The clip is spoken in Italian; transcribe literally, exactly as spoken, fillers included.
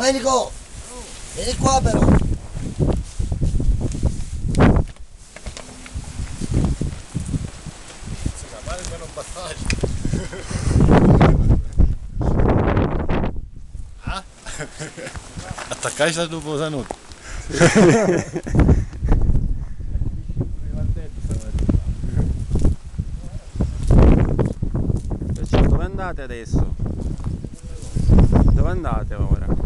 Domenico, vieni qua però. Ah? Attaccai sta dopo la notte. Dove andate adesso? Dove andate ora?